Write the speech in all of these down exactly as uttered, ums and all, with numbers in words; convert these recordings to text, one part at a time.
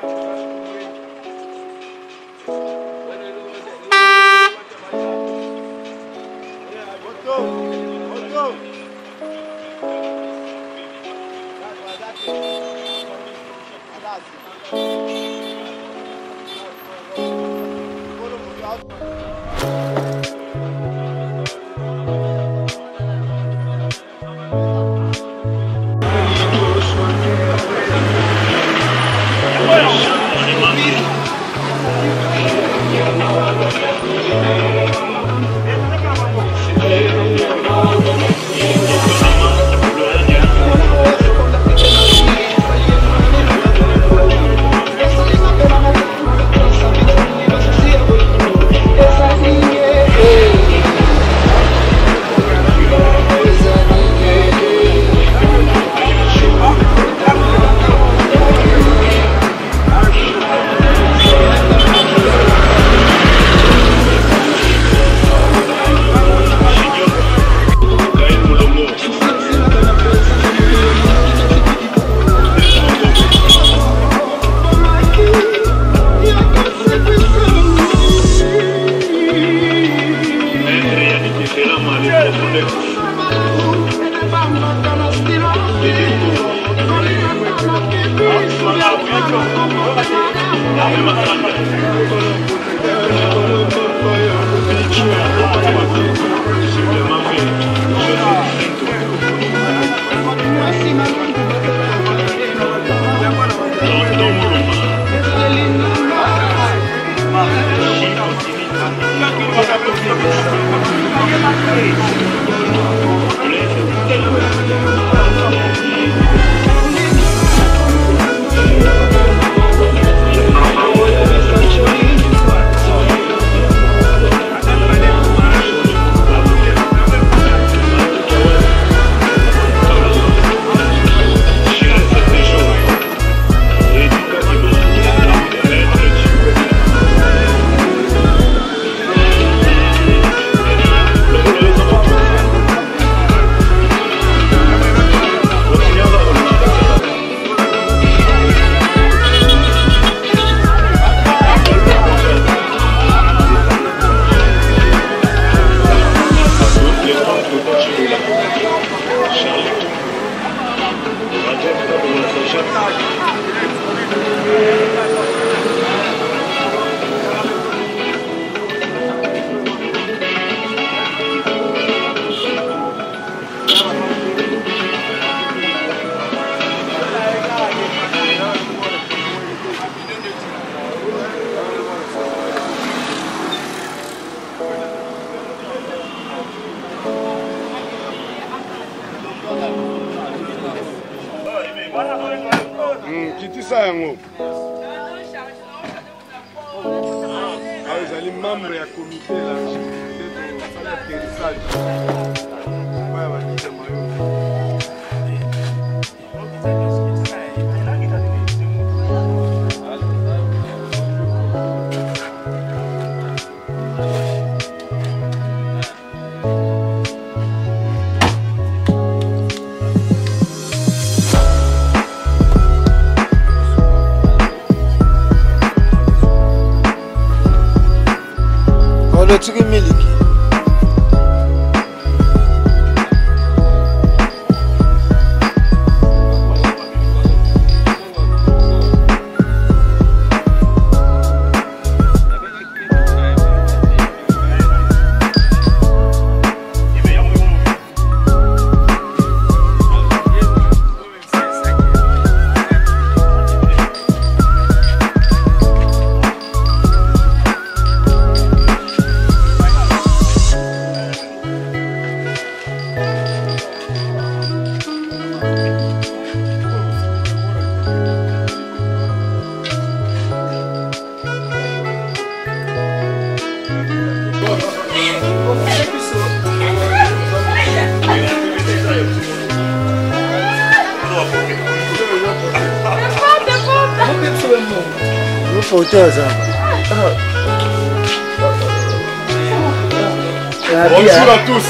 Bonjour à tous.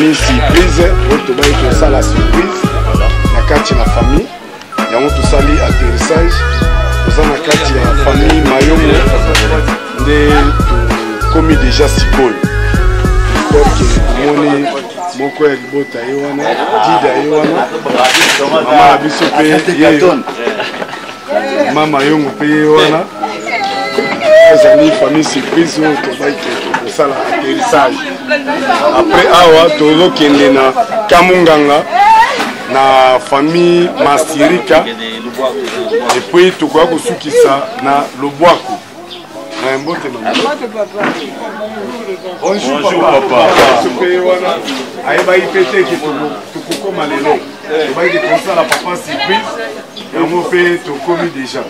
famille surprise oyo tobai tosala surprise na kati na famille yango tosali atterrissage toza na kati ya famille Mayongo nde tokomi déjà sikoyo porke tomoni moko ya libota ye wana dida ye wana mama na biso mpe mama Mayongo mpe ye wana ezali famille surprise oyo tobai kosala atterrissage après awa tozokende na Kamunganga na famille Masirika epuis tokoya kosukisa na Lobwaku na mbote mama. Bonjour papa. Sope wana ayeba ipete ke tokokoma lelo tobai de kosala papa surprise yango mpe tokomi déjà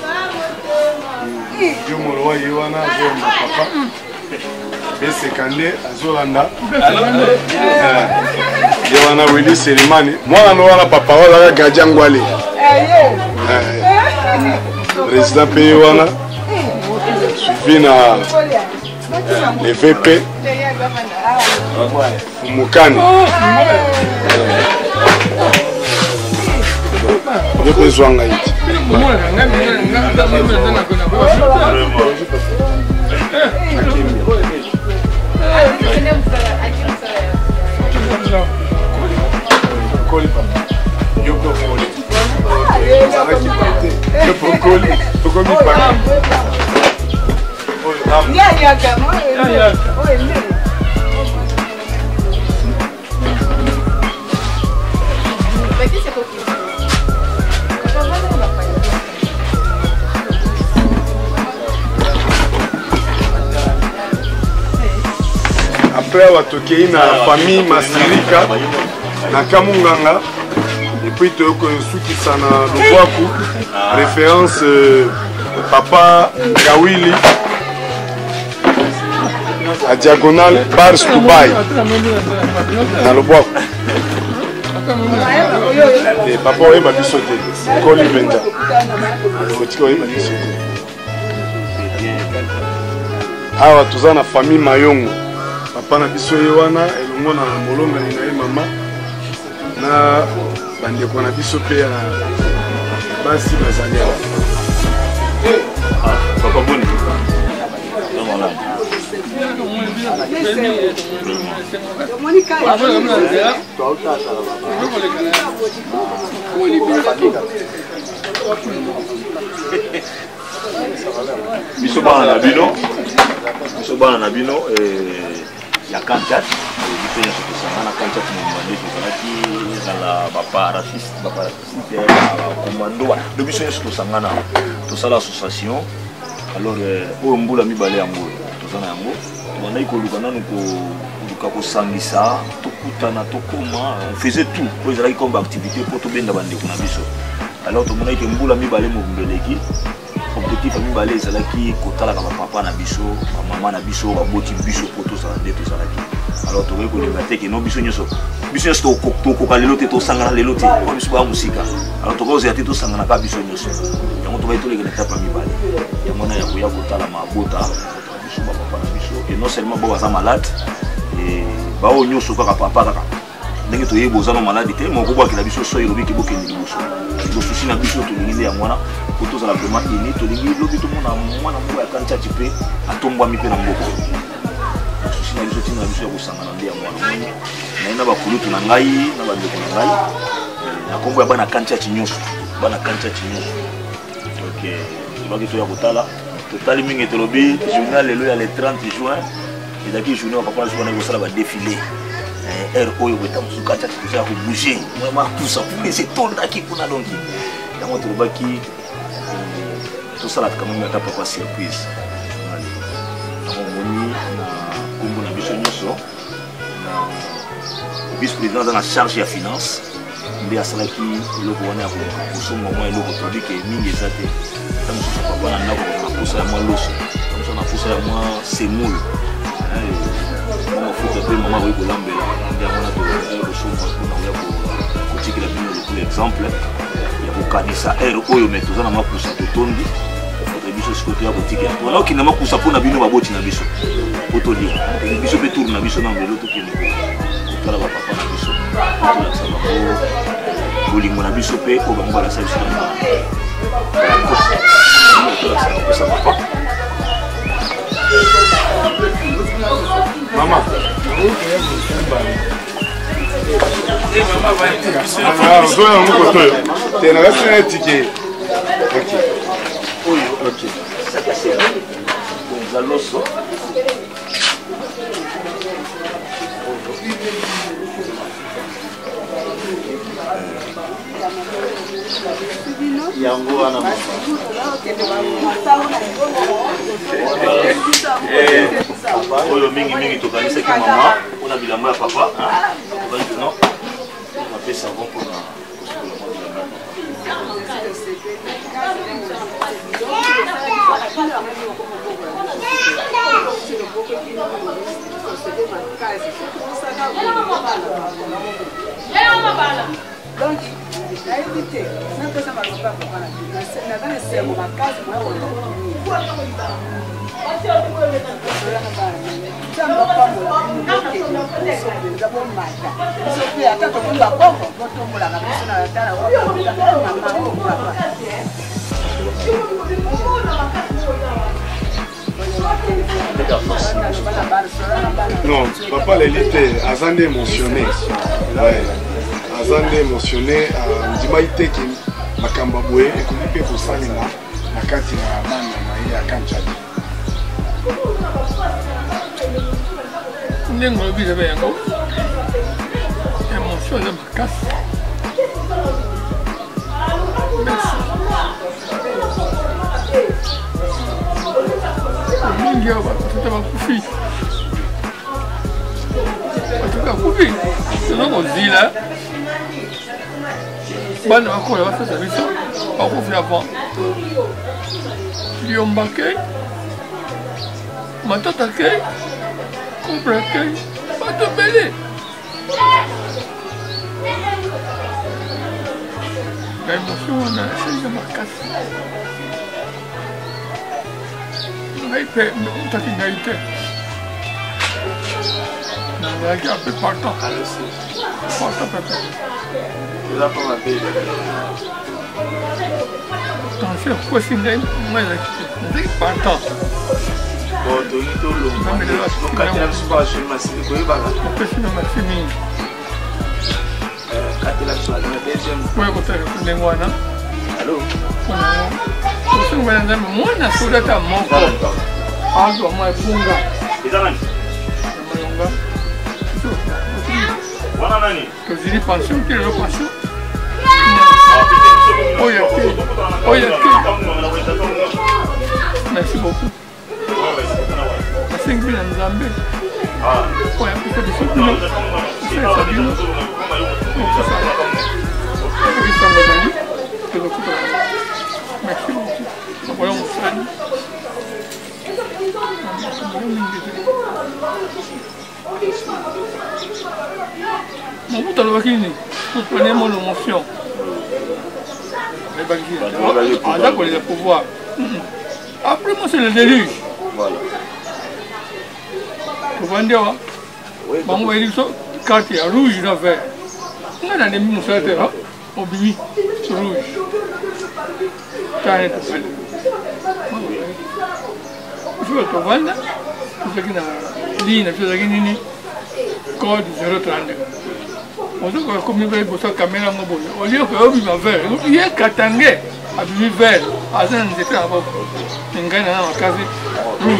Dieu moloa ye wana azolanda papa besekande azolanda ye wana Willy Selimani mwana no wana papa wana gardien ngwale président pe wana suivi na le V P Fumukani ye besoin ngaiti Coli papa. Yo go coli. Yo go coli. Yo go mi papa. Ya ya kama. Ya ya. Oye, mire. ¿Pero qué se coquilla? Après watokei na famille Masirika na Kamunganga et puis tokosukisa na Lobwaku référence euh, papa Gawili à diagonale Bars Dubai na Lobwaku et papa oye babisote Koli Benda otiki oye babisote awa toza na famille Mayongo papa na biso ye wana elongo na molongani na ye mama na bandeko na biso pe ya basi bazali awa papa boni biso bana na bino biso bana na bino ya kantat biso nyonso tosangana kantat mombande tozalaki ezala baparafiste baparafiste bakomando do biso nyonso tosangana tosala association alors oyo mbula mibale yango tozana yango tobandaki koluka nanu koluka kosangisa tokutana tokoma on faisait tout po ezalaki comme activité po tobenda bandeko na biso alors tomonaki ke mbula mibale mobumbeleki objectif mibale ezalaki kotalaka bapapa na biso bamama na biso baboti biso po tozala nde tozalaki alors tokoki kolinga te ke no biso nyonso biso nyonso tokoka lelo te tosangana lelo te po biso baya mosika alors tokozela te tosangana kaka biso nyonso yango tobai toleka na etape mibale yango na ya koya kotala mabota biso bapapa na biso et non seulement bo baza malade bao nyonso kaka papa kaka ndenge toyebi oza no maladi te moko bwakela biso so elobiki bokende liboso bosusi na biso tolingi nde yango wana po tozala vraiment ini tolingi lobi tomona mwana moko ya kantiati mpe atombwami mpe na mboko bosusi na biso ntina na biso ya kosangana nde yango wana naye na bakulutu na ngai na bandeko na ngai na kombo ya bana kantiati nyonso bana kantiati nyonso donc tolaki toya kotala totali mingi tolobi journal lelo ya le trente juin ezalaki journée wa papa na biso wana kosala badéfilé R O yo beta musuka tata kuza ko bouger vraiment tout ça pour laisser tonda ki kuna donc yango to baki to sala quand même ta papa surprise allez donc moni na kombo na biso nyoso na vice président dans la charge ya finance ndi asala ki loko wana ko kusoma mwa loko to dike mingi zate tamu sa papa na ndako na kusa ya mwa loso tamu na kusa ya mwa semul maman va y lamber exemple il y a kanisa ero oyo metoza na makusa totondi foto biso sikoto ya botike wala okina makusa pona bino baboti na biso foto li biso pe tour na biso na mbelo to kende totala bapapa na biso tolakisa bango bolingo na biso mpe oyo bango balakisa biso tolakisa kopesa papa Mama. Tena rasi na ticket. Ok. Oyo, ok. Ça c'est bon. Bon, loso. Yango wana oyo mingi mingi tokanisaki mama mpona bilamba ya papa non apesa ngo mpona donc, il a évité. Même que ça ne va pas pour la vie. Dans les sermons, ma case, moi, on va non, papa l'élite, Azande émotionné. Ouais. Azande émotionné, Ndimaïté qui makamba boye et qu'on peut pour ça na kati na bana na ya kancha. Nengo lobi de bengo. Émotion de makasi. Merci. Mingi oba tuta bakufi. Tuta bakufi. C'est non zila. Bana bakola bafasa biso. Bakufi avant. Liombake. Matata ke. Compre ke. Bato belé. La émotion on a essayé de makasi. Ngai on t'a dit ngai te. Ngai qui a fait partant. Partant papa. Tu l'as pas ma belle. Attention, quoi si ngai moi là qui partant. Bon, tu es tout le monde. Donc quand tu as pas sur ma série, quoi il va là. Parce que ma famille. Quand tu as sur la deuxième. Ouais, quand tu as les mois là. Allô. Sio mwana mwana soda ta moko. Azo mai funga. Izanani. Mayonga. Wana nani? Kazili pension que le pension. Oya ki. Oya ki. Merci beaucoup. cinq mille en Zambie. Ah. Oya pika biso kuno. C'est ça bien. Merci beaucoup. Voilà mon frère. Mon bout à l'origine, vous prenez mon émotion. Ah, d'accord, les pouvoirs. Après, moi, c'est le déluge. Voilà. Vous vendez, hein? Bon, on va dire ça, carte rouge, il a vert. On a des moussades, hein? Au billet, rouge. T'as tout fait. Je vais te vendre. Je vais te ligne, je vais te code zéro trente-deux. On se voit comme il va y avoir une caméra mobile. Au lieu que vous m'avez vert, il y a Katangé à vivre vert. À ça, on était là-bas. On gagne dans la case rouge.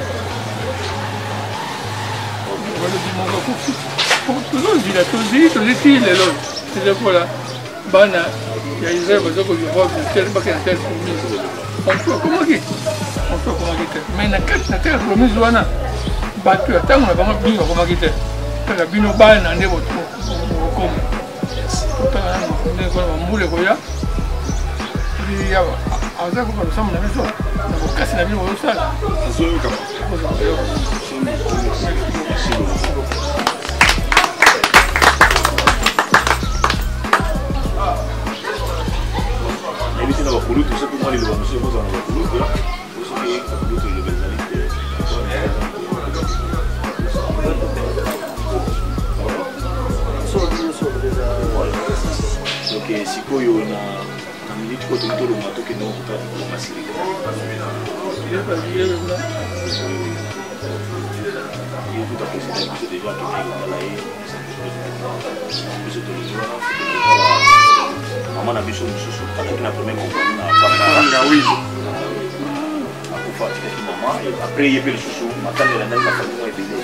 Voilà, je m'en vais pour tout. Pour tout le monde, il a tout dit, tout dit, il est là. C'est ça pour là. Bana, il y a des œuvres que je vois, je ne sais pas qu'il y a telle promise. On peut comment dire? On peut comment dire? Mais il y a telle promise, on a battu. Tant qu'on a vraiment bien comment dire? Quand on a bien bana, on est au comme. Quand on a un moule, il y a. Il y a. À ça, quand on s'en met ça, on va casser la vie au sol. Évitez d'avoir voulu tout ça pour moi les lois. Monsieur, vous en avez voulu, là. Vous savez, vous avez le bel que sikoyo na na minute ko to lo mato que non ko ko masirika il tout à fait c'est déjà tout là maman na biso mususu avec la première compagnie na Kamba oui akufa tiki maman et après il y a le susu matanga na na famille et bébé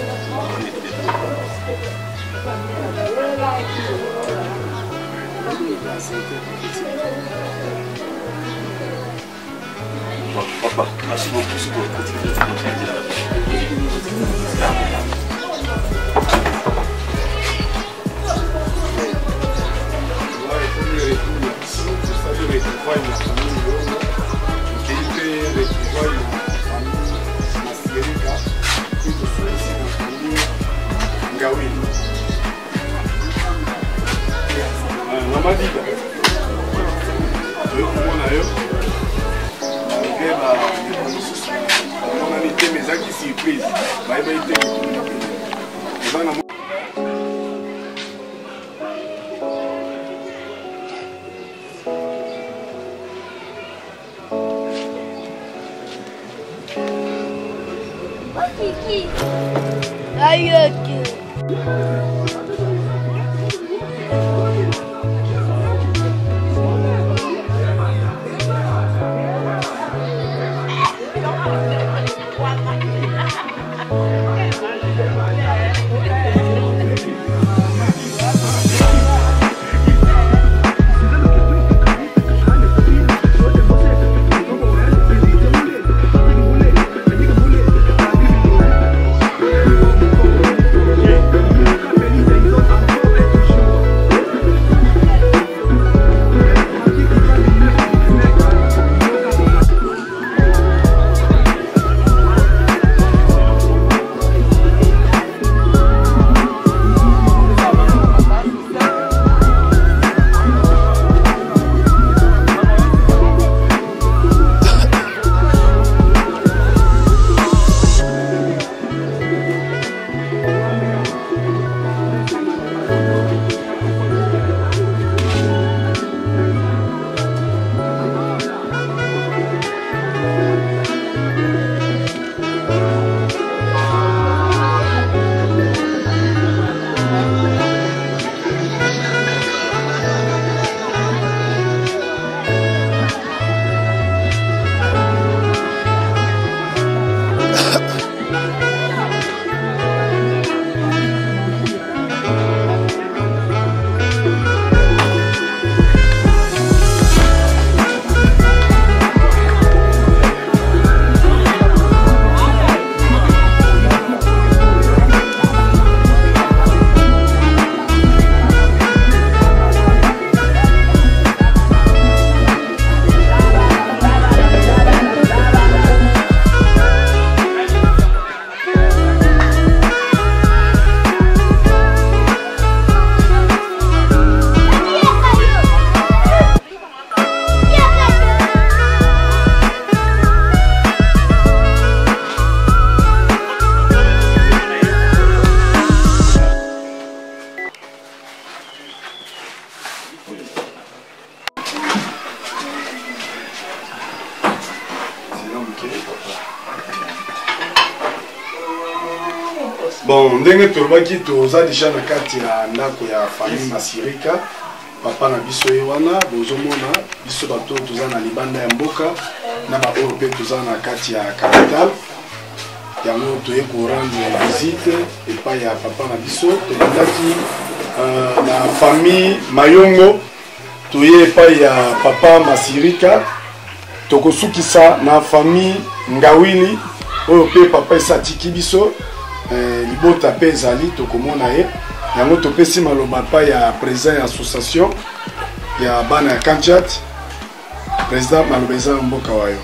papa merci beaucoup pour votre Namadiga. Yo kumona yo. Ngeba on a été mes actes surprise. Bye bye te. Bana Kiki. Aïe. Bon, ndenge tolobaki toza déjà na kati ya ndako ya famille Masirika. Papa na biso ye wana bozomona biso bato toza na libanda ya mboka na ba oyo toza na kati ya capital. Yango toye ko rendre visite epai ya papa na biso tolendaki uh, na famille Mayongo toye epai ya papa Masirika tokosukisa na famille Ngawili oyo pe papa esatiki biso eh, libota pe ezali tokomona ye yango topesi maloba pa ya président ya association ya bana ya Kandiat président maloba eza mboka wayo.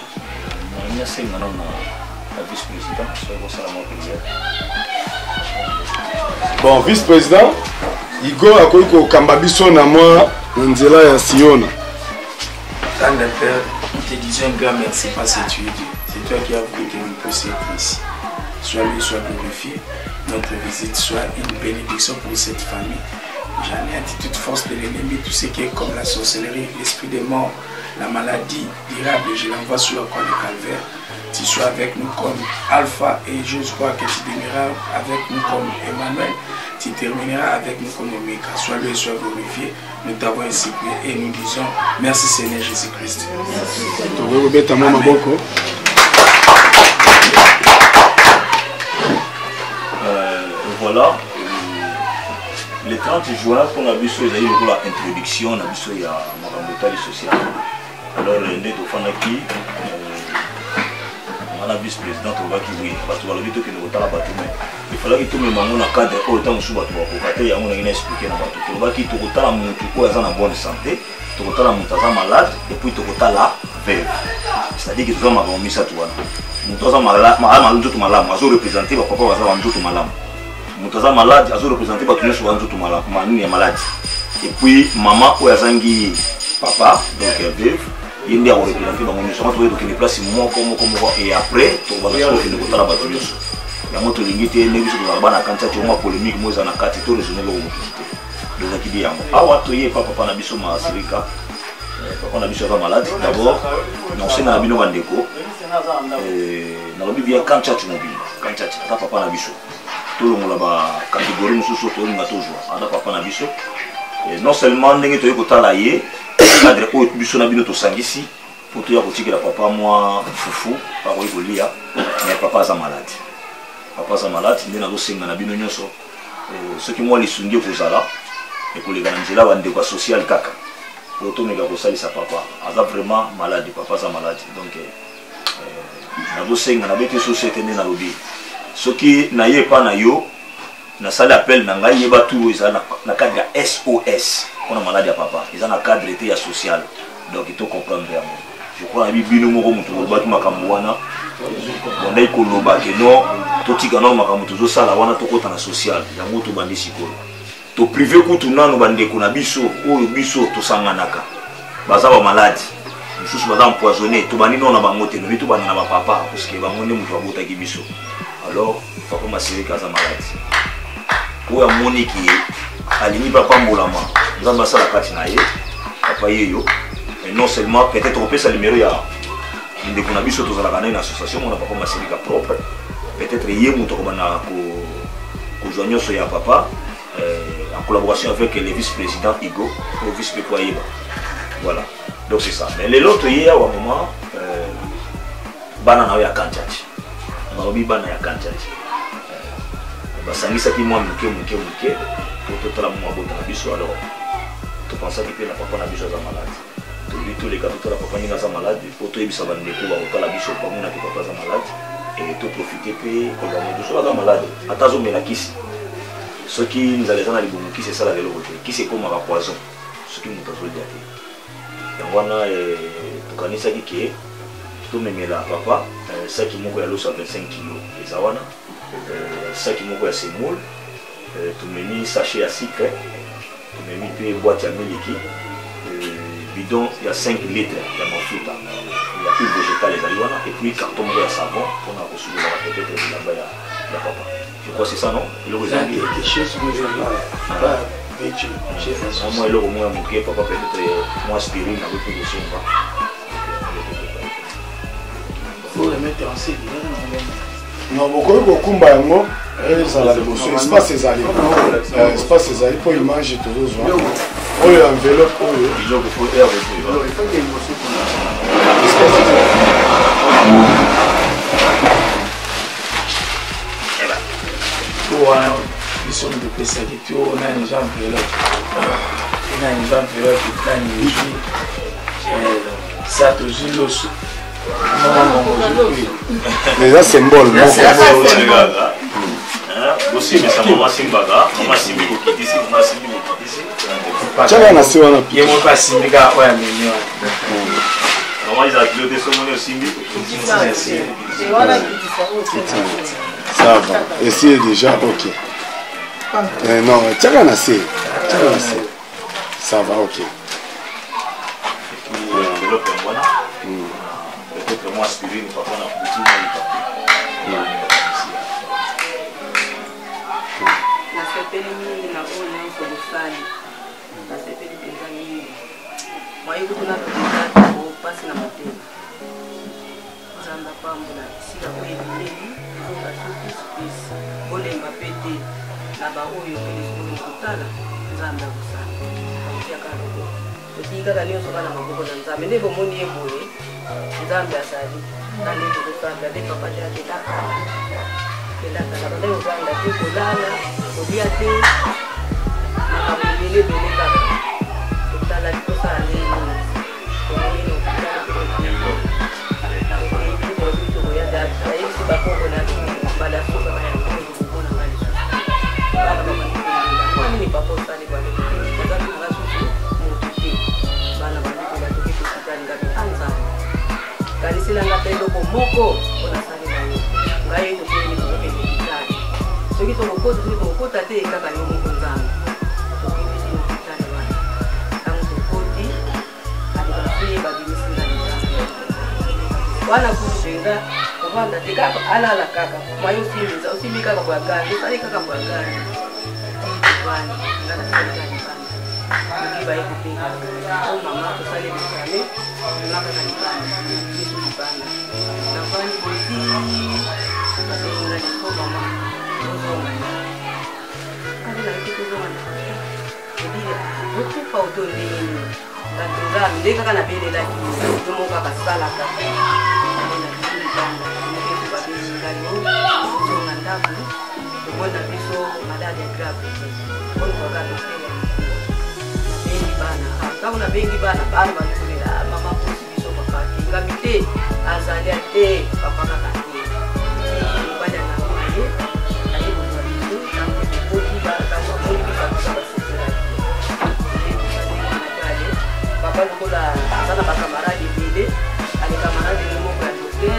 Bon, vice-président Igor akoki kokamba biso na mwa nzela ya Siona. Tant de père, te disons un grand merci parce que tu es Dieu. C'est toi qui as voulu que nous puissions être ici. Sois lui, sois glorifié. Notre visite soit une bénédiction pour cette famille. j'anéantis toute force de l'ennemi, tout ce qui est comme la sorcellerie, l'esprit des morts, la maladie durable, je l'envoie sur la croix de Calvaire. Tu sois avec nous comme Alpha et je crois que tu demeureras avec nous comme Emmanuel. Tu termineras avec nous comme Omega. Sois loué, sois glorifié. Nous t'avons ainsi prié et nous disons merci Seigneur Jésus-Christ. Euh, voilà. Le trente juin, on a vu sur l'introduction, on a vu sur la marambotale sociale. Alors, on est au Fanaki. On a vice-président qui oui, parce que le que nous avons mais il fallait que tout le monde ait un cadre autant sous bateau pour que on ait expliqué dans bateau. Pour que tout le monde ait en bonne santé, tout le monde ait malade et puis tout le monde veuve. C'est-à-dire que tout le monde a mis ça tout. Tout le monde malade, malade, tout malade, a représenté papa va tout malade. Tout le malade, a représenté tout le monde tout malade, malade malade. Et puis maman ou azangi papa donc veuve. Il y a des gens qui ont des places et après, tu vas voir que nous avons des choses. Il y a des gens qui ont des choses qui ont polémique, qui ont des choses qui ont des choses qui ont des papa na biso ma Sirika. Papa na biso malade. D'abord, nous sommes na bino bandeko. Na lobi bien quand tu mobile, quand tu as papa na biso. Tout le monde ba catégorie mususu to nga toujours. Ada papa na biso. Non seulement ndenge to yeko tala ye cadre oyo biso na bino tosangisi po toya kotikela papa mwa fufu akoki kolia mais papa aza malade papa aza malade nde nazosenga na bino nyonso soki mwa lisungi ekozala ekoleka na nzela bandeko ya social kaka po tomeka kosalisa papa aza vraiment malade papa aza malade donc nazosenga nabeti société nde nalobi soki naye epa na yo nasali appel na ngai yeba tu ezala na cadre ya S O S on a maladie à papa ils ont un cadre été social donc il faut comprendre vraiment je crois que bino moko mutu batu makambo wana on a koloba que non to tika no makambo to sala wana to kota na social ya mutu bandi sikolo to privé kutu nano bande ko na biso oyo biso to sanganaka baza ba malade mususu baza empoisonné to bani no na bango te no bitu bana na ba papa parce que bango ne mutu abota ki biso alors faut que ma Sirika za malade pour ya moniki alini papa mbolama nous avons ça la carte naïe papa yeyo et non seulement peut-être on peut ça numéro ya inde kuna biso to za la une association on a papa ma Sirika propre peut-être yé muto ko na ko ko joigno so ya papa en collaboration avec le vice-président Igo le vice-président Yeba voilà donc c'est ça mais les autres hier au moment bana na ya kanchachi maobi bana ya kanchachi basangisa ki moi muke muke muke pour tout la moi bota biso alors tu penses que la papa na biso za malade tu lui tous les cas tout la papa ni za malade pour tout ebisa bande ko ba ko la biso pa mona ki papa za malade et tout profiter pe ko ba mo so za malade atazo mela kisi ce qui nous allait dans les bons qui c'est ça la vélo qui c'est comme un poison ce qui nous tazo dia te yangwana e to kanisa ki ke to memela papa ça qui moko ya loso vingt-cinq kilos et ça wana ça qui moko ya semoule tu me mis sachet à sucre, tu me mis peu boîte à miliki, bidon il y a cinq litres, il y a mon fruit, il y a plus végétal les aliments et puis carton de savon pour a reçu peut-être là-bas il y a papa. Je crois que c'est ça non? Le résultat des choses que je vois pas vêtu. Moi il au moins manqué papa peut-être moi aspirine avec plus de son pas. Faut remettre en scène. Non, beaucoup beaucoup mbango ezala liboso espace ezali espace ezali po image tozozwa oyo enveloppe oyo biloko po air de pour ils sont de pesa qui tu on a une jambe enveloppe on a une jambe enveloppe qui t'a ni ça toujours l'os. Mais ça symbole. Aussi, mais ça m'a simbaga, m'a simbi ko kitisi, m'a simbi ko kitisi. Chaka na siwa na pied mo pas simbi ga ouais mais non. Maman ils a piloté ce monnaie simbi. Ça va. Et c'est déjà OK. Euh, non, chaka na si. Chaka na si. Ça va OK. Peut-être moi aspirine papa na petit nasepeli mingi na oyo nyonso bosali nasepeli mpenza mingi mwaye kutuna tokitata opasi na motema nzambe apambola esika oyo ebileli ezokasukisupesi olemba pe te na baoyo elisukoli kotala nzambe akosala otiaka loko otii kaka nyonso bana maboko na nzambe nde bomoni ye boye nzambe azali nande tokosambela nde papa te aketakala kelakala bande ozanga te kolala kolia te makambo ebele ebele kaka totala tosala ndenge ayebisi bakoko na mbala soka bayakona nga lisusu bana bamanini papa osali bazaki nanga susu motu te bana bandikola toki tositalinga pe anzambe kanisilanga mpe eloko moko mpona sali nayo ngai totelemi tokokende kitali soki tokokota soki tokokota te kaka yo moko nzambe tokebisi mokitali wana ntango tokoti alibasuye babimisi nga nzambe wana kutu mpenza kovanda te kaka alala kaka mwaye osimbiza osimbi kaka bwagani osali kaka bwagani wana nga nasali kaka libanda oki baye kopeka o mama tosali bisame nga kaka libanda miso libanda navandi boti bapenga liso mama ozongana kali nayoki tozongana ebile okufa oto ndenge ngato nzambe nde kaka nabelelaki tomo kaka salaka ozonga ndako omona biso malade grave onokoka topela nabengi bana ntango nabengi bana bana bakolela mama posi biso papa tingami te azali ate papa kaka te bana nango na ye aye kozwa biso ntango ekokoti ntango amoni bisakosa baseselaki natale papa lokola aza na bakamarade ebele ale kamarade ne moko ya docteur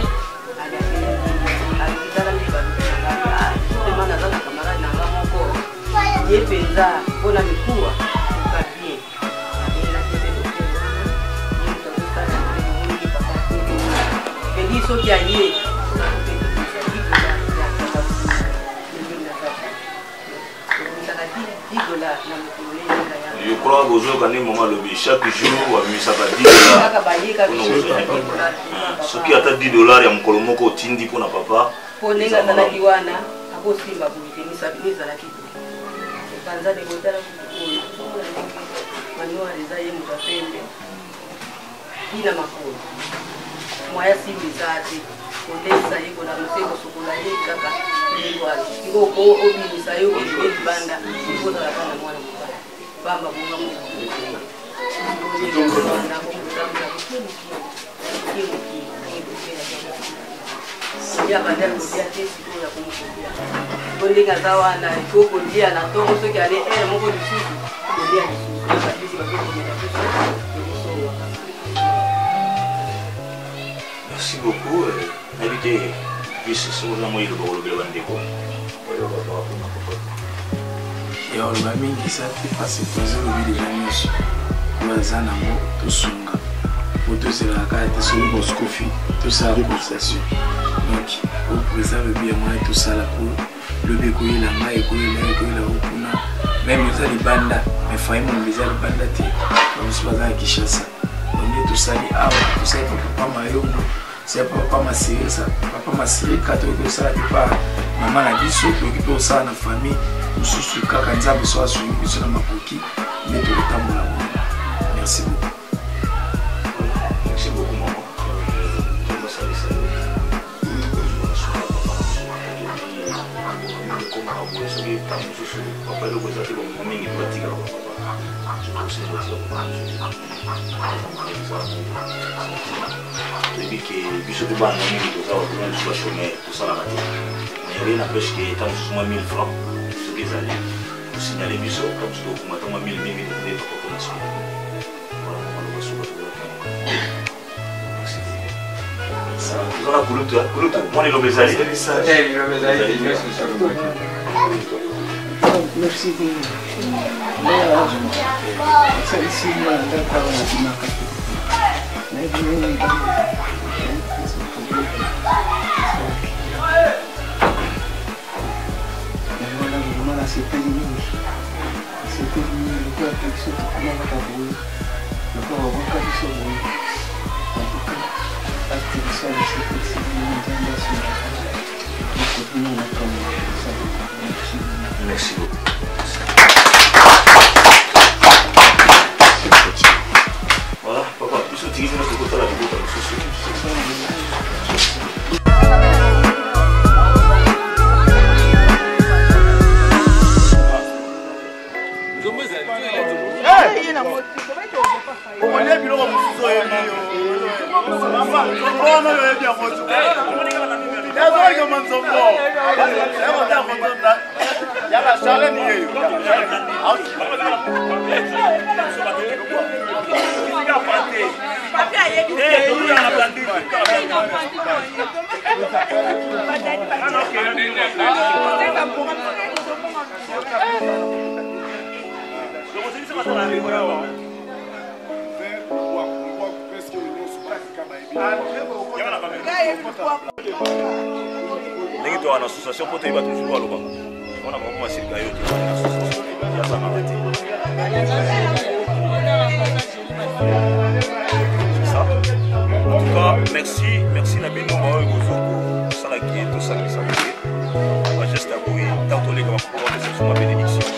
naza na kamarade nanga moko ye mpenza mpona mikuwa okapie abelakete dokter wana ye moto azosala mingi papa ependi soki aye je crois que vous avez moment lobby chaque jour ou à ça va dix dollars ce qui a dix dollars ya mokolo moko otindi mpona papa mpo ndenge azalaki wana akosimba boyite misabi ezalaki epanzani kotala oyo manioa eza ye moto apembe tina makolo mwaya simba eza te kolesa ye kola mose kosokola ye kaka lelwala ngoko obimisa ye okende libanda ikozalaka na mwana mobala bamba bonga ya bandela kolia te sikoyo ya komokolia po ndenge aza wana ifo kolia na ntongo soki ale ere moko lisusu kolia lisusu bakisi bakokomela biso ekosowa. Merci beaucoup. Habité, puisque c'est vraiment il va le bandeko. Ya oloba mingi sa te parce que toza lobi deja nyonso oyo aza nango tosunga po tozelaka te solo boskofi tosala conversation donc opresa lobi yango aye tosala po lobi ekoyela ngai ekoyela ekoyela okuna meme eza libanda mais fayi monomba eza libanda te bamosu baza ya kishasa onde tosali awa tosali pa papa mayombo c'est papa masirisa papa masirika toyoki kosala te pa mama na biso toyoki mpe kosala na famille mosusu kaka nzambe so asungi biso na makoki nde tokotambola bongo. Merci beaucoup. Merci beaucoup maman. Depuis que biso de bana mingi toza otuna lisusu bachômeur tosalaka te mais rien n'empêche que ntango mosusu mwa mille francs soki ezali osignale biso ntango mosusu tokokuma ntango mwa mille mingi tokoye bakoko na solo voilà maloba suka tozana kulutu kulutu mwana eloba ezali merci c'était ligne. C'était ligne, le corps a quelque chose de plus important. Le corps a beaucoup de choses. En tout cas, atterrissage de cette exception nationale. Merci beaucoup. Voilà, papa, tu sais, utiliser notre côté là, tu peux pas ndenge to wana association po toyeba toujours aloba wana bango masirika yo toana association yazangaka te ça en tout cas merci merci na bino baoyo bozokosalaki tosalisa boye bageste ya boye ntango toleka bakokoma réception ma bénédiction.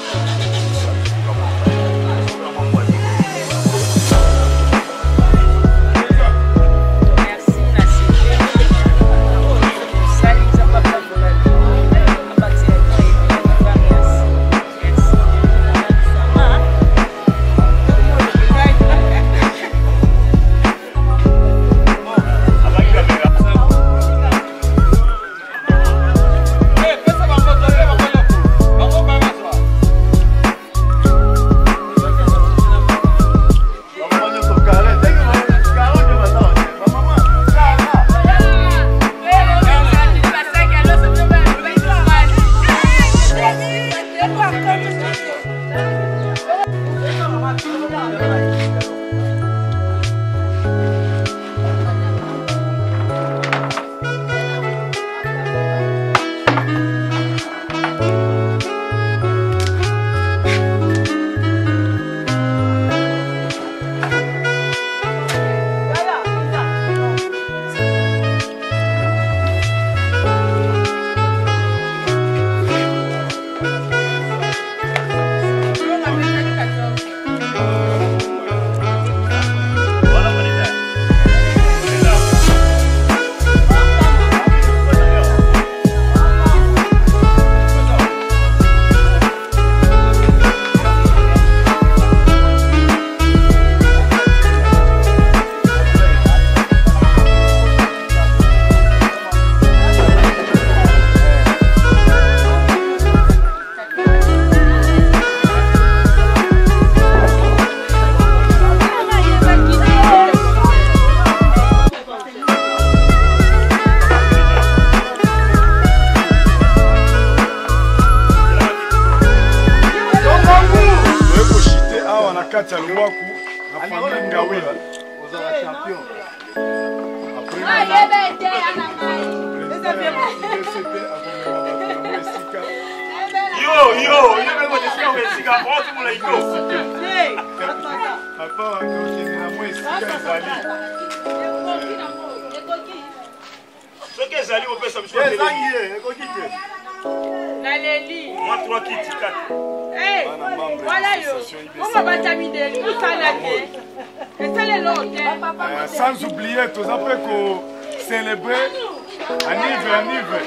Sans oublier tous après qu'on célébrait Anive, Anive.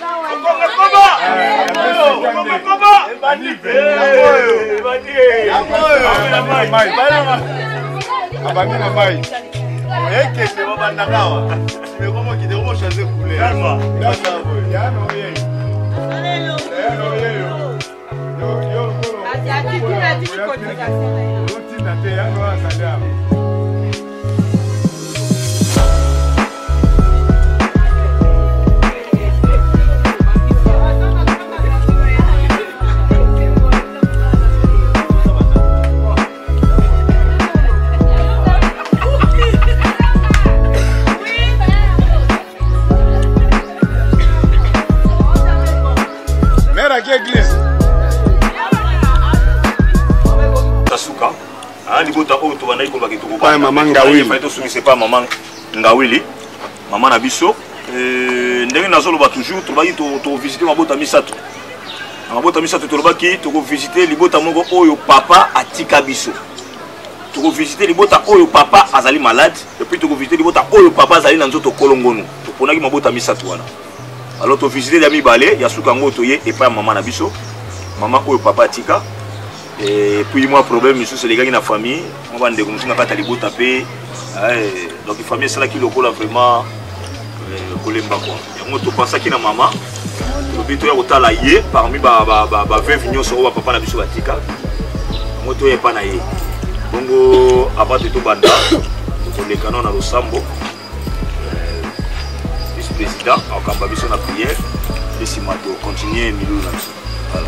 Mère à quelle église? to bana ko ba ki to ko pas maman Ngawili fa to sumi c'est pas maman Ngawili maman na biso euh ndenge nazolo ba toujours to ba ki to to visiter mabota misato mabota misato to ba ki to ko visiter libota moko oyo papa atika biso to ko visiter libota oyo papa azali malade et puis to ko visiter libota oyo papa azali na nzoto kolongono to pona ki mabota misato wana alors to visiter ya mibale ya suka ngoto ye et pas maman na biso maman oyo papa atika. Et puis moi problème c'est les gars qui na famille on va ndeko musinga kata libota pe donc la famille c'est là qui le colle vraiment kolemba quoi et moi to pensa ki na maman le bito ya kotala ye parmi ba ba ba vingt vignos sur ba papa na biso batika moi to ye pa na ye bongo abate to banda to le canon na Losambo vice président akamba biso na prière et si mato continuer milou na biso voilà.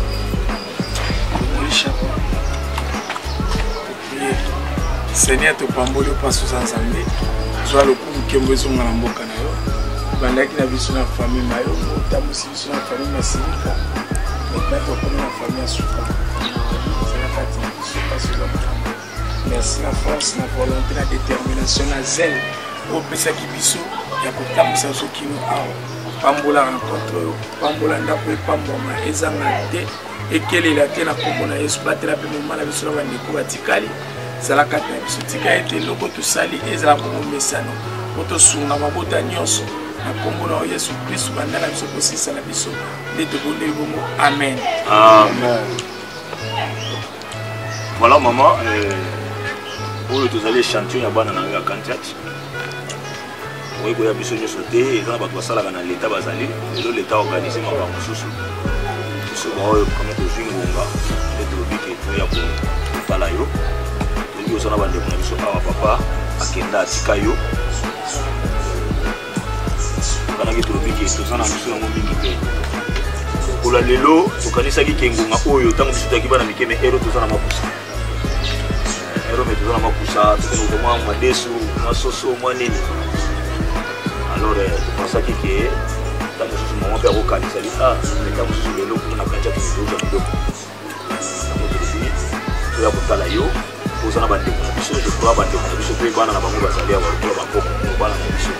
Seigneur te pamboli pas sous ensemble soit le coup qui me besoin na mboka na yo bandaki na biso na famille na yo tamusi biso na famille na silika mais to comme na famille asuka c'est la partie pas sous ensemble merci la force na volonté na détermination na zèle au pesa ki biso ya ko tamusa so ki no awo pambola rencontre pambola ndako pamboma ezanga te ekelela te na kombo na Yesu batela pe moma na biso na bandeko batikali zala kata biso tika ete loko tosali ezala bongo mesano moto sunga mabota nyonso na kombo na Yesu Kristo banda na biso kosisa na biso nde tobondeli bongo amen amen. Voilà maman oyo tozali échantillon ya bana na nga kantiat oyo koya biso nyonso te eza na bato basalaka na leta bazali lelo leta organise makambo mosusu biso baoyo kama tozwi ngonga nde tolobi ke toya kotala yo tolingi ozana bandeko na biso awa papa akenda atika yo kanaki tolobi ke toza na biso yango mingi te kola lelo tokanisaki ke ngonga oyo ntango biso toyaki bana mikeme ero toza na mapusa ero me toza na mapusa tokende mwa madesu mwa soso mwa nini alors topensaki ke ntango mosusu mama mpe akokanisaki ah ntango mosusu lelo kuna kantia tomidoza midoko ntango tolobi toya kotala yo oza na bandeko na biso je crois bandeko na biso mpe bana na bango bazali awa lokola bakoko bana na biso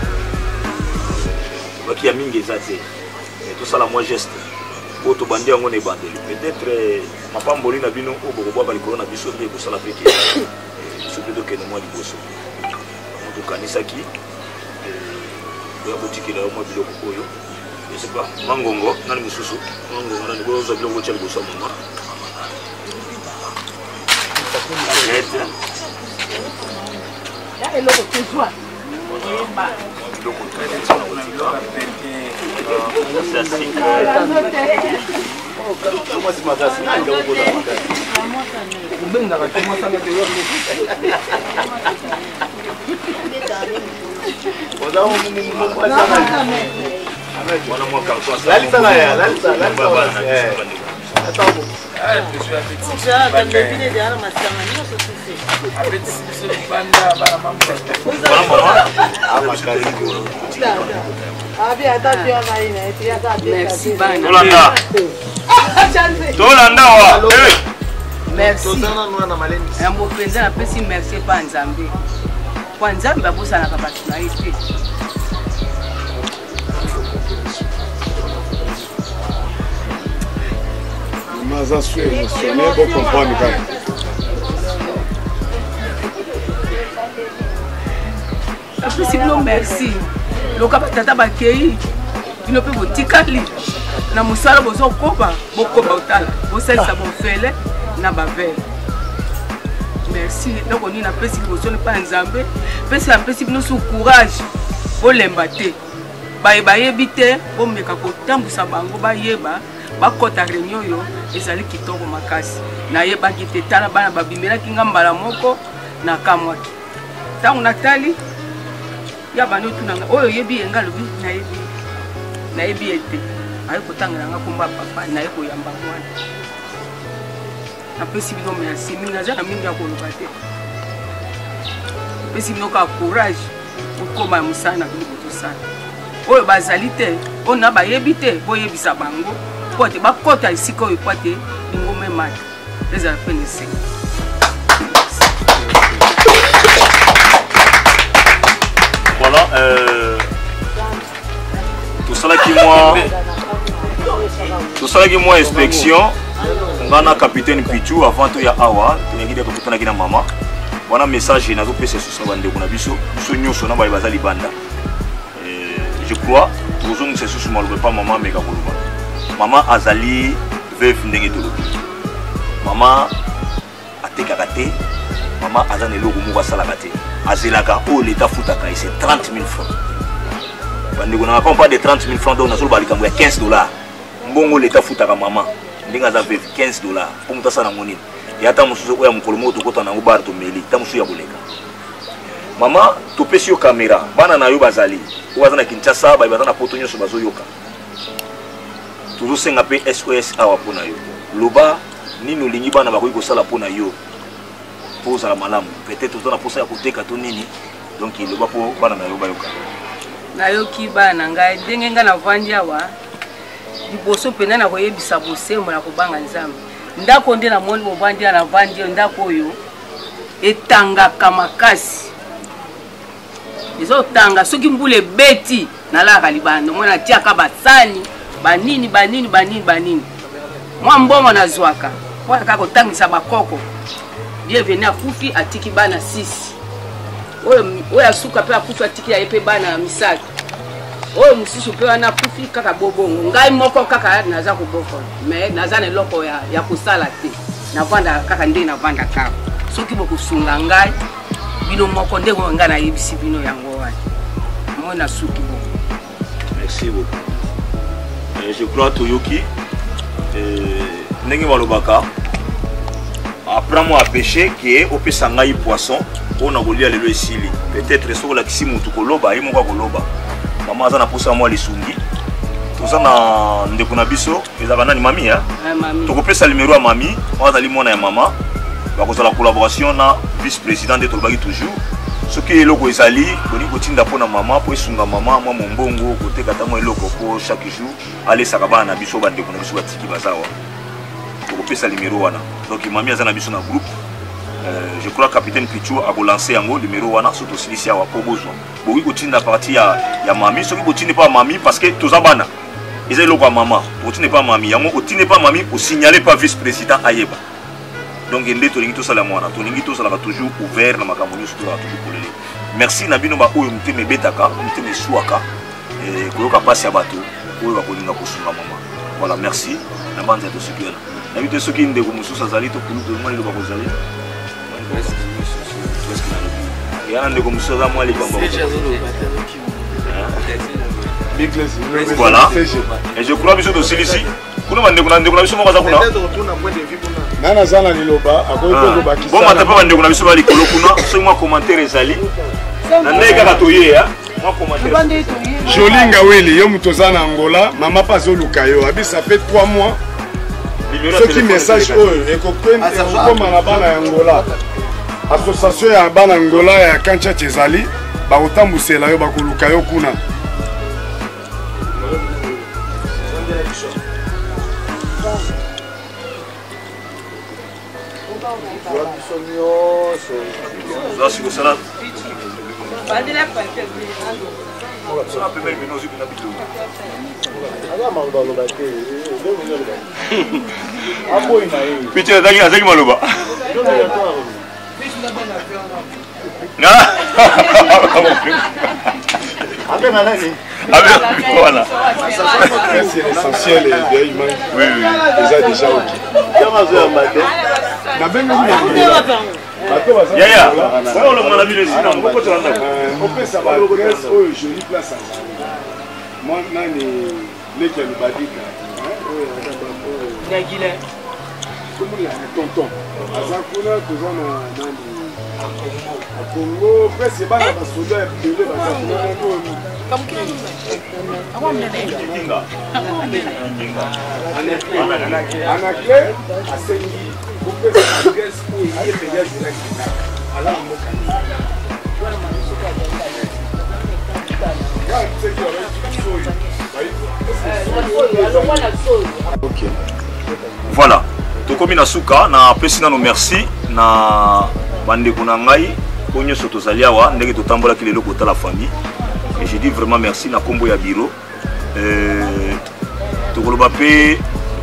baki ya mingi eza te tosala mwa geste oyo tobandi yango na ebandeli peut-être mapamboli na bino oyo bokobwaka likolo na biso nde ekosala mpe ke biso mpe tokende mwa liboso yango tokanisaki oya kotikela yo mwa biloko oyo je sais pas mangongo nani mosusu mangongo nani boyoza biloko otya liboso ya mama eloko tozwa tolanda wa merci yango mpenza napesi merci epa nzambe kwa nzambe abosanaka bato na ye te Mas a sua emoção nem é bom comprar, cara. apesi bino merci loka batata bakei bino mpe botikali na mosala bozokoba bokoba otala bosalisa bofele na bavele merci eloko nini napesi libosoni mpa nzambe pesi apesi bino su courage bolemba te bayebi te bomeka kotambusa bango bayeba bakota réunion oyo ezali kitoko makasi nayebaki te tala bana babimelaki nga mbala moko nakamwaki ntango natali ya bana otunanga oyo oyebi ye nga lobi nayebi nayebi ye te aye kotangela nga komba papa naye koyamba mwana napesi bino merci mingi naza na mingi ya koloba te napesi bino kaka courage okoma ya mosala na bino botosala oyo bazali te oyo na bayebi te boyebisa bango po te bakota esika oyo po te ingoma emata ezala pene esika Voilà, euh, tout ça là qui moi, tout ça là qui moi inspection, on a capitaine Pichu avant tout ya awa, tu n'as dit que tu n'as pas maman. Voilà message na zo pese sur bande kuna biso, biso nyoso na ba bazali banda. Je crois, toujours nous c'est sur moi le pas maman mega koluba. Maman azali veuve ndenge tolobi. Maman atekaka te, maman azana eloko moko asalaka te. Azelaka o l'état futaka et c'est trente mille francs. Bande kuna pas pas de trente mille francs donc na solo balikambo ya quinze dollars. Mbongo l'état futaka maman. Ndenge aza veuve quinze dollars. Pour mutasa na monini. Yata mususu oya mukolomo to kota na ubar to meli tamusu ya boleka mama to pesi yo caméra bana na yo bazali o bazana Kinshasa ba bazana poto nyoso bazo yoka toujours senga pe S O S awa pona yo loba nino lingi bana bakoyi ko sala pona yo poza la malamu peut-être tozana posa ya koteka to nini donc loba po bana na yo ba yoka na yo ki bana ngai ndenge nga na vandi awa liboso pena na koyebisa bosembo na kobanga nzambe ndako nde na moni bobandi na vandi ndako oyo etangaka makasi ezo tanga soki mbule beti na laka libanda mwana tiaka basani banini banini banini banini mwa mbongo na zwaka kwa kaka kotangisa bakoko bienvenue akufi atiki bana six oyo oyo asuka pe akufi atiki ya epe bana misaki oyo mususu pe wana kufi kaka bobongo ngai moko kaka naza koboko mais naza na eloko ya ya kosala te na vanda kaka nde na vanda kaka soki bokusunga ngai bino moko nde ngai na yebisi bino yango wana moi na suki bo. Merci beaucoup. Et je crois Toyoki ndenge balobaka apprends-moi à pêcher qui au pesa ngai poisson on a golia lelo esili peut-être so la kisi mutu koloba ye moko koloba maman azana posa moi lisungi tozana ndeko na biso ezaka nani mami ya tokopesa numéro ya mami azali mwana ya mama bakozala collaboration na vice président de tolobaki toujours soki eloko ezali boni kotinda pona mama po esunga mama mwa mombongo koteka tango eloko po chaque jour alesaka bana na biso bandeko na biso batiki bazawa tokopesa numéro wana donc mami azana biso na groupe. Euh, je crois que capitaine Pichu a lancé un numéro wana surtout si à Wapobozo. Boui continue la partie à ya mami, ce qui continue pas mami parce que tous abana. Ils ont le quoi maman, continue pas mami, yango continue pas mami pour signaler pas vice-président Ayeba. Donc il est tout ça la moana, tout tout ça toujours ouvert na makamoni sur la toujours pour les. Merci Nabino ba oyo muteme betaka, muteme suaka et koyoka passe ya bato, oyo ba kolinga kosunga maman. Voilà, merci. Na bande de ceux qui là. N'habite ceux qui ndeko mususa zali to kulu de moi le ba kozali. Voilà. Et je crois que je suis ici. Bon, Jolinga Weli, yo mutozana Angola, maman pas au Lukayo, abi ça fait trois mois. Ce qui message eux, et comme on a bana Angola. Association ya bana Angola ya Kancha Chezali ba otambusela yo bakoluka yo kuna. Voilà. C'est l'essentiel et bien humain. Oui, oui. Déjà déjà ok. Ya ya. On le m'a vu le sinon. Pourquoi tu en as? On peut savoir l'adresse au joli place. Moi nani lequel badika. Nagile. Comment il y a tonton. Azakuna tozana nani à Congo, c'est pas la soda de comme qui voilà. Tokomi na suka na pesi na no merci na bande kuna ngai onyo soto zaliawa ndenge totambola kilelo kota la famille et je dis vraiment merci na combo ya bureau euh tokoloba pe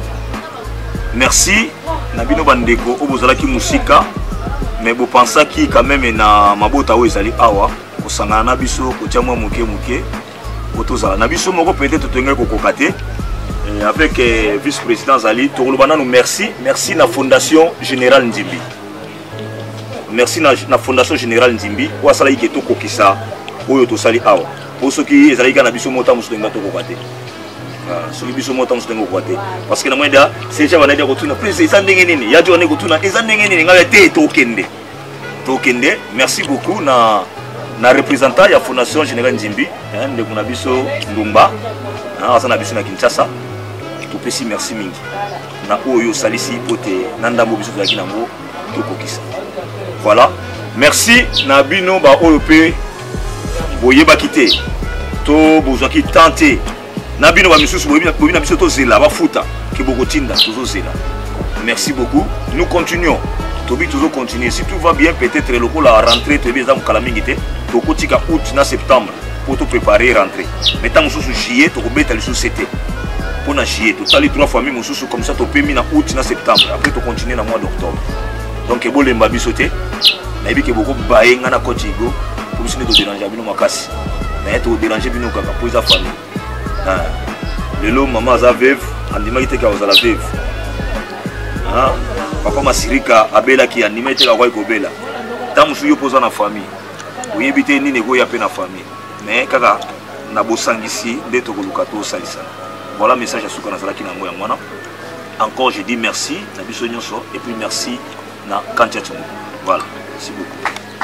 merci na bino bandeko obozala ki musika mais bo pensa ki quand même na mabota o ezali awa kosangana na biso kotia mwa moke moke otozala na biso moko peut-être tengel kokokate avec euh, vice-président Zali tokoloba nanu merci merci na fondation générale Nzimbi merci na, na fondation générale Nzimbi ou asala iketo kokisa oyo tosali awa pour ceux qui ezali kana biso mota musu denga to kokate ah ceux qui biso mota musu denga kokate parce que na mwenda c'est déjà banadia kotuna plus eza ndenge nini ya jone kotuna eza ndenge nini ngala te tokende tokende merci beaucoup na na représentant ya fondation générale Nzimbi hein ndeko na biso Ndumba hein asa na biso na Kinshasa topesi merci mingi na oyo salisi pote na ndambo biso zaki nango tokokisa. Voilà, merci na bino ba oyo pe boye bakite to bozaki tenter na bino ba misusu boye na biso to zela ba futa ke bokotinda tozo zela. Merci beaucoup, nous continuons tobi toujours continuer si tout va bien peut-être le coup la rentrée to bien kala mingite to kotika août na septembre pour te préparer rentrer mais tant mususu juillet to kobeta lisu c'était pour na juillet to tali trois fois même mususu comme ça to pemi na août na septembre après to continuer na mois d'octobre. Donc il faut que bisoté na ibi ke boko baye ngana kotigo pour bisine to déranger bino makasi na to déranger bino kaka pour sa famille ah lelo maman za veuve andima ite ka ozala veuve ah papa masirika abela ki andima ite ka kwa ikobela tamu suyo poza na famille oyebite nini ko ya pe na famille mais kaka na bosangisi nde to koluka to salisa. Voilà message à suka na zalaki na ngoya mwana. Encore je dis merci na biso nyonso et puis merci na Kantiatu. Voilà, merci beaucoup.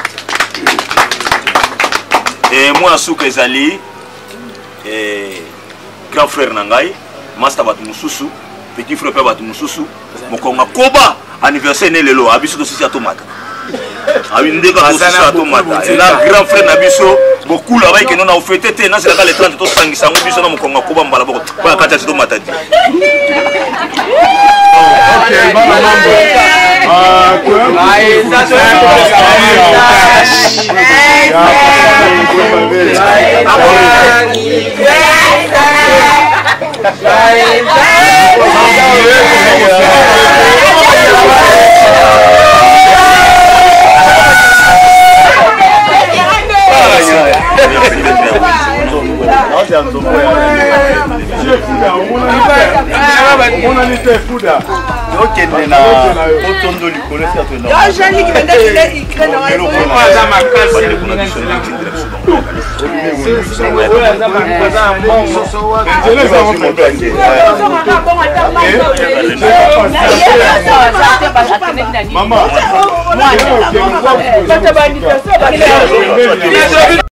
Et moi à Souka Ezali, et grand frère Nangai, master Batu Mususu, petit frère Batu Mususu, Mokonga Koba, anniversaire né lelo, abiso to sisi atomata. Abindeka to sisi atomata. Et là grand frère Nabiso, beaucoup là bas que non a fêté té, na c'est là les trente to sangi sango biso na Mokonga Koba mbala boko. Ba Kantiatu tomata di. Ok, maman mambo. Ah, quoi? On a été fouda. Ok, na otondo likolo si atona. Yo jali ki bende ile ikre na Lelo wa. kwa za makasi ile kuna biso na direction. Maman.